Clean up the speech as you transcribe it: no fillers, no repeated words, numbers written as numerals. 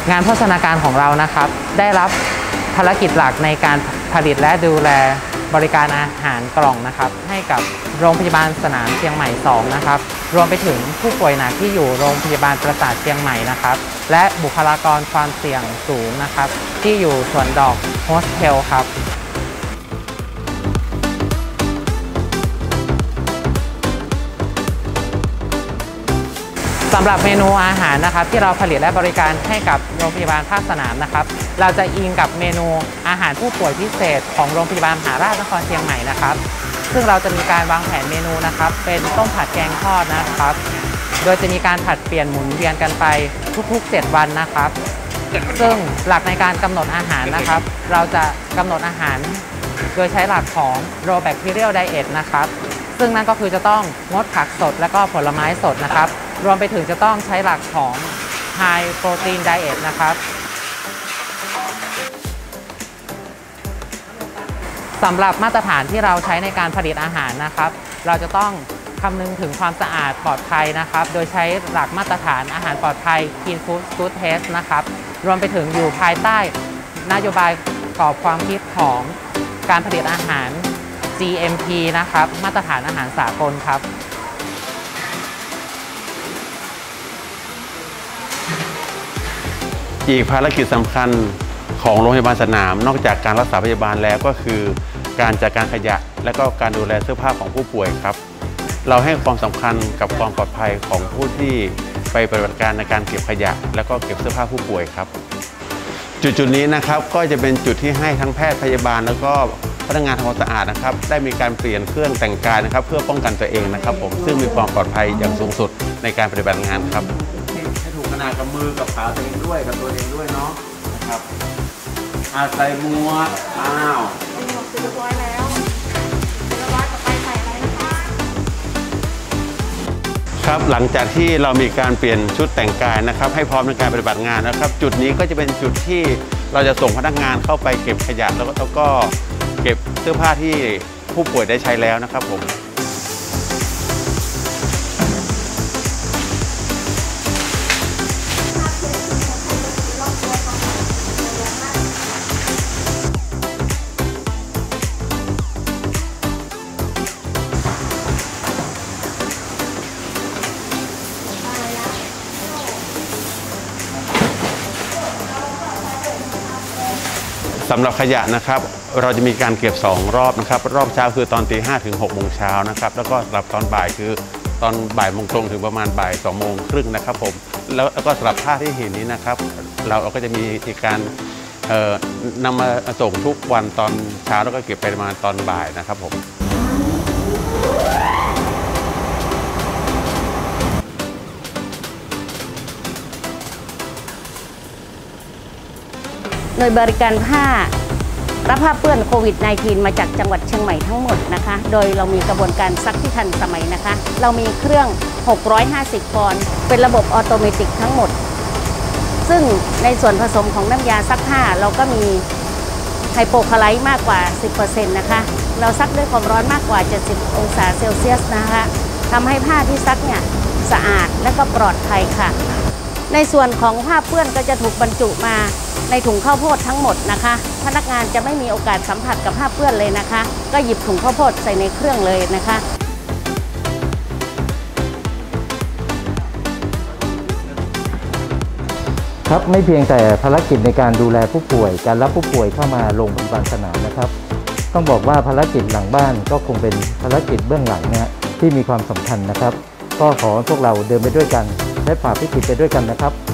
งานโภชนาการของเรานะครับได้รับภารกิจหลักในการผลิตและดูแลบริการอาหารกล่องนะครับให้กับโรงพยาบาลสนามเชียงใหม่2นะครับรวมไปถึงผู้ป่วยหนักที่อยู่โรงพยาบาลประสาทเชียงใหม่นะครับและบุคลากรความเสี่ยงสูงนะครับที่อยู่สวนดอกโฮสเทลครับสำหรับเมนูอาหารนะครับที่เราผลิตและบริการให้กับโรงพยาบาลภาคสนามนะครับเราจะอิงกับเมนูอาหารผู้ป่วยพิเศษของโรงพยาบาลมหาราชนครเชียงใหม่นะครับซึ่งเราจะมีการวางแผนเมนูนะครับเป็นต้มผัดแกงทอดนะครับโดยจะมีการผัดเปลี่ยนหมุนเวียนกันไปทุกๆ7วันนะครับซึ่งหลักในการกำหนดอาหารนะครับเราจะกำหนดอาหารโดยใช้หลักของ Low Bacterial Diet นะครับซึ่งนั่นก็คือจะต้องงดผักสดและก็ผลไม้สดนะครับรวมไปถึงจะต้องใช้หลักของ High Protein Diet นะครับสำหรับมาตรฐานที่เราใช้ในการผลิตอาหารนะครับเราจะต้องคำนึงถึงความสะอาดปลอดภัยนะครับโดยใช้หลักมาตรฐานอาหารปลอดภัย Clean Food Test นะครับรวมไปถึงอยู่ภายใต้นโยบายกรอบความคิดของการผลิตอาหาร GMP นะครับมาตรฐานอาหารสากลครับอีกภารกิจสำคัญของโรงพยาบาลสนามนอกจากการรักษาพยาบาลแล้วก็คือการจัดการขยะและก็การดูแลเสื้อผ้าของผู้ป่วยครับเราให้ความสำคัญกับความปลอดภัยของผู้ที่ไปปฏิบัติการในการเก็บขยะและก็เก็บเสื้อผ้าผู้ป่วยครับจุดนี้นะครับก็จะเป็นจุดที่ให้ทั้งแพทย์พยาบาลแล้วก็พนักงานทำความสะอาดนะครับได้มีการเปลี่ยนเครื่องแต่งกายนะครับเพื่อป้องกันตัวเองนะครับผมซึ่งมีความปลอดภัยอย่างสูงสุดในการปฏิบัติงานครับให้ถูกขนาดกับมือกับขาตัวเองด้วยกับตัวเองด้วยเนาะนะครับใส่หมวกใส่หมวกเสร็จเรียบร้อยแล้วต่อไปใส่อะไรนะคะครับหลังจากที่เรามีการเปลี่ยนชุดแต่งกายนะครับให้พร้อมในการปฏิบัติงานนะครับจุดนี้ก็จะเป็นจุดที่เราจะส่งพนักงานเข้าไปเก็บขยะแล้วก็เก็บเสื้อผ้าที่ผู้ป่วยได้ใช้แล้วนะครับผมสำหรับขยะนะครับเราจะมีการเก็บ2รอบนะครับรอบเช้าคือตอนตี 5 ถึง 6 โมงเช้านะครับแล้วก็สำหรับตอนบ่ายคือตอนบ่ายโมงตรงถึงประมาณบ่าย 2 โมงครึ่งนะครับผมแล้วก็สำหรับผ้าที่เห็นนี้นะครับเราก็จะมีการนำมาส่งทุกวันตอนเช้าแล้วก็เก็บไปประมาณตอนบ่ายนะครับผมโดยบริการผ้ารับผ้าเปื้อนโควิด -19 มาจากจังหวัดเชียงใหม่ทั้งหมดนะคะโดยเรามีกระบวนการซักที่ทันสมัยนะคะเรามีเครื่อง650 ฟอนเป็นระบบออโตเมติกทั้งหมดซึ่งในส่วนผสมของน้ำยาซักผ้าเราก็มีไฮโปคลอไรด์มากกว่า 10% นะคะเราซักด้วยความร้อนมากกว่า70 องศาเซลเซียสนะคะทำให้ผ้าที่ซักเนี่ยสะอาดและก็ปลอดภัยค่ะในส่วนของผ้าเปื้อนก็จะถูกบรรจุมาในถุงข้าวโพดทั้งหมดนะคะพนักงานจะไม่มีโอกาสสัมผัสกับผ้าเปื้อนเลยนะคะก็หยิบถุงข้าวโพดใส่ในเครื่องเลยนะคะครับไม่เพียงแต่ภารกิจในการดูแลผู้ป่วยการรับผู้ป่วยเข้ามาโรงพยาบาลสนามนะครับต้องบอกว่าภารกิจหลังบ้านก็คงเป็นภารกิจเบื้องหลังนะที่มีความสำคัญนะครับก็ขอพวกเราเดินไปด้วยกันและฝ่าวิกฤตไปด้วยกันนะครับ